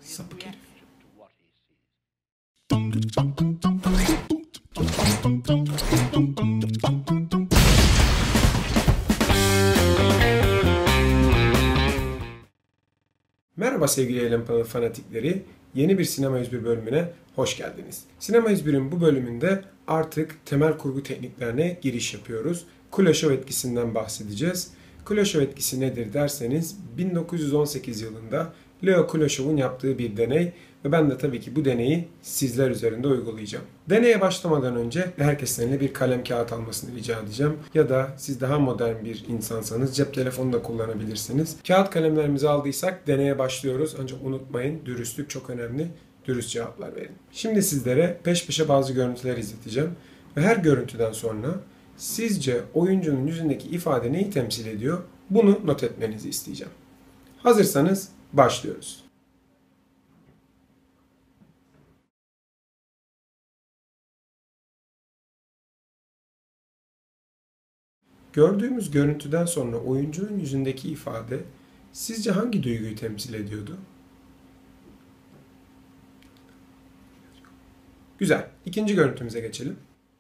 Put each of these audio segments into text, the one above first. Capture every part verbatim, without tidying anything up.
Sapık herif. Merhaba sevgili Eylem Panel fanatikleri. Yeni bir Sinema yüz bir bölümüne hoş geldiniz. Sinema yüz bir'in bu bölümünde artık temel kurgu tekniklerine giriş yapıyoruz. Kuleshov etkisinden bahsedeceğiz. Kuleshov etkisi nedir derseniz bin dokuz yüz on sekiz yılında Leo Kuleshov'un yaptığı bir deney ve ben de tabii ki bu deneyi sizler üzerinde uygulayacağım. Deneye başlamadan önce herkesten eline bir kalem kağıt almasını rica edeceğim. Ya da siz daha modern bir insansanız cep telefonu da kullanabilirsiniz. Kağıt kalemlerimizi aldıysak deneye başlıyoruz. Ancak unutmayın, dürüstlük çok önemli. Dürüst cevaplar verin. Şimdi sizlere peş peşe bazı görüntüler izleteceğim. Ve her görüntüden sonra sizce oyuncunun yüzündeki ifade neyi temsil ediyor? Bunu not etmenizi isteyeceğim. Hazırsanız başlıyoruz. Gördüğümüz görüntüden sonra oyuncunun yüzündeki ifade sizce hangi duyguyu temsil ediyordu? Güzel. İkinci görüntümüze geçelim.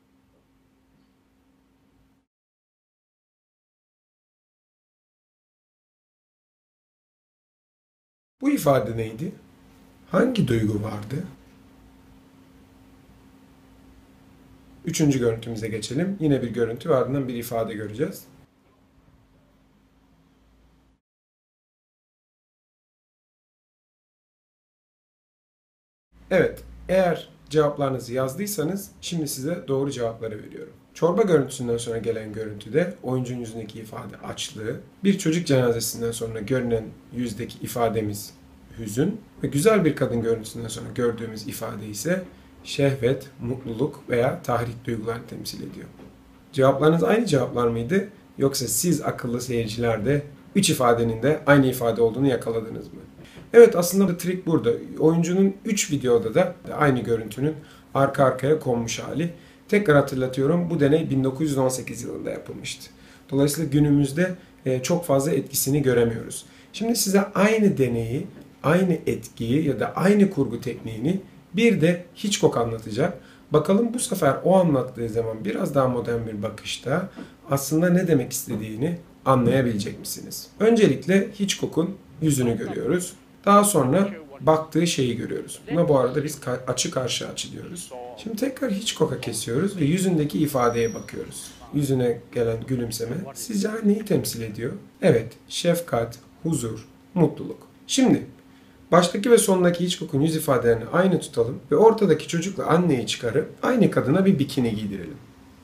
Bu ifade neydi? Hangi duygu vardı? Üçüncü görüntümüze geçelim. Yine bir görüntü ve ardından bir ifade göreceğiz. Evet, eğer cevaplarınızı yazdıysanız şimdi size doğru cevapları veriyorum. Çorba görüntüsünden sonra gelen görüntüde oyuncunun yüzündeki ifade açlığı, bir çocuk cenazesinden sonra görünen yüzdeki ifademiz hüzün ve güzel bir kadın görüntüsünden sonra gördüğümüz ifade ise şehvet, mutluluk veya tahrik duygularını temsil ediyor. Cevaplarınız aynı cevaplar mıydı? Yoksa siz akıllı seyirciler de üç ifadenin de aynı ifade olduğunu yakaladınız mı? Evet, aslında trik burada. Oyuncunun üç videoda da aynı görüntünün arka arkaya konmuş hali. Tekrar hatırlatıyorum, bu deney bin dokuz yüz on sekiz yılında yapılmıştı. Dolayısıyla günümüzde çok fazla etkisini göremiyoruz. Şimdi size aynı deneyi, aynı etkiyi ya da aynı kurgu tekniğini bir de Hitchcock anlatacak. Bakalım bu sefer o anlattığı zaman biraz daha modern bir bakışta aslında ne demek istediğini anlayabilecek misiniz? Öncelikle Hitchcock'un yüzünü görüyoruz. Daha sonra baktığı şeyi görüyoruz. Buna bu arada biz açı karşı açı diyoruz. Şimdi tekrar Hitchcock'a kesiyoruz ve yüzündeki ifadeye bakıyoruz. Yüzüne gelen gülümseme sizce neyi temsil ediyor? Evet, şefkat, huzur, mutluluk. Şimdi baştaki ve sondaki Hitchcock'un yüz ifadelerini aynı tutalım ve ortadaki çocukla anneyi çıkarıp aynı kadına bir bikini giydirelim.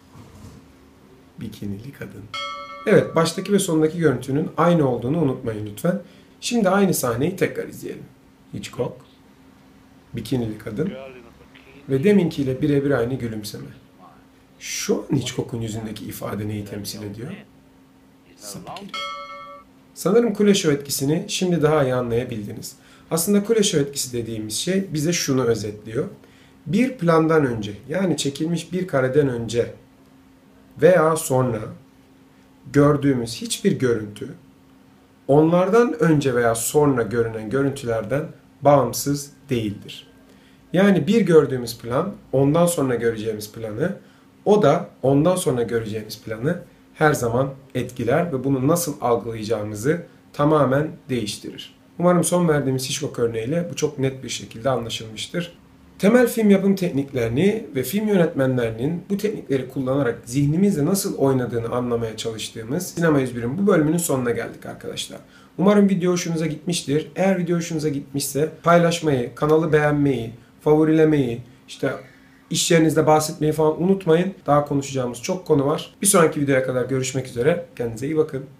Bikinili kadın. Evet, baştaki ve sondaki görüntünün aynı olduğunu unutmayın lütfen. Şimdi aynı sahneyi tekrar izleyelim. Hitchcock, bikinili kadın ve deminkiyle birebir aynı gülümseme. Şu an Hitchcock'un yüzündeki ifade neyi temsil ediyor? Sapık herif. Sanırım Kuleshov etkisini şimdi daha iyi anlayabildiniz. Aslında Kuleshov etkisi dediğimiz şey bize şunu özetliyor. Bir plandan önce, yani çekilmiş bir kareden önce veya sonra gördüğümüz hiçbir görüntü onlardan önce veya sonra görünen görüntülerden bağımsız değildir. Yani bir gördüğümüz plan ondan sonra göreceğimiz planı, o da ondan sonra göreceğimiz planı her zaman etkiler ve bunu nasıl algılayacağımızı tamamen değiştirir. Umarım son verdiğimiz Hitchcock örneğiyle bu çok net bir şekilde anlaşılmıştır. Temel film yapım tekniklerini ve film yönetmenlerinin bu teknikleri kullanarak zihnimizle nasıl oynadığını anlamaya çalıştığımız Sinema yüz bir'in bu bölümünün sonuna geldik arkadaşlar. Umarım video hoşunuza gitmiştir. Eğer video hoşunuza gitmişse paylaşmayı, kanalı beğenmeyi, favorilemeyi, işte iş yerinizde bahsetmeyi falan unutmayın. Daha konuşacağımız çok konu var. Bir sonraki videoya kadar görüşmek üzere. Kendinize iyi bakın.